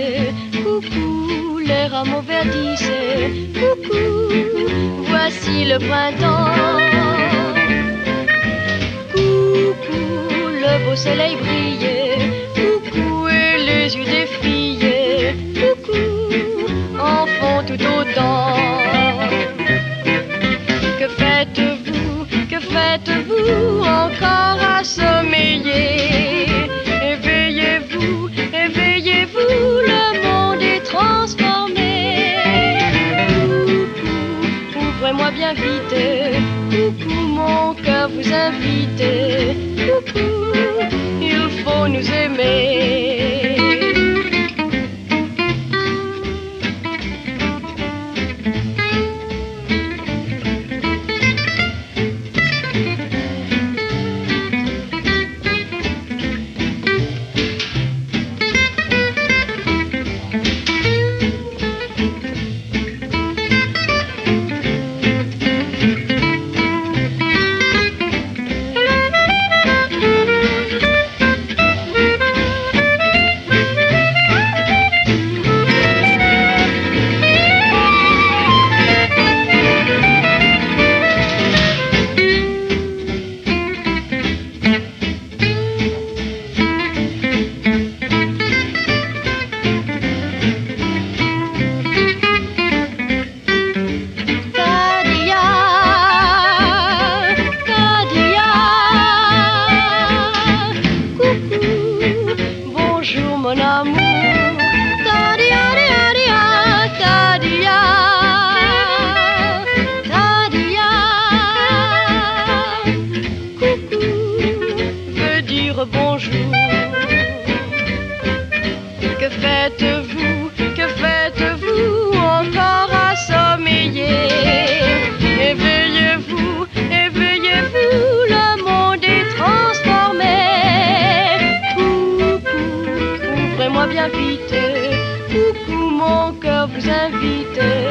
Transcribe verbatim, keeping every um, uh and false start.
Coucou, les rameaux verdissent. Coucou, voici le printemps. Coucou, le beau soleil brille. Coucou, et les yeux des filles. Coucou, en font tout autant. Que faites-vous, que faites-vous encore à sommeiller? Éveillez-vous, éveillez-vous, le monde est transformé. Coucou, ouvrez-moi bien vite. Coucou, mon cœur vous invite. Coucou, il faut nous aimer. Bonjour mon amour, ta-dia, dia, ta-dia, ta-dia. Coucou veut dire bonjour. Que faites-vous, que faites-vous encore à sommeiller? Éveillez-vous, éveillez-vous, le monde est transformé. Ouvrez-moi bien vite, coucou, mon cœur vous invite.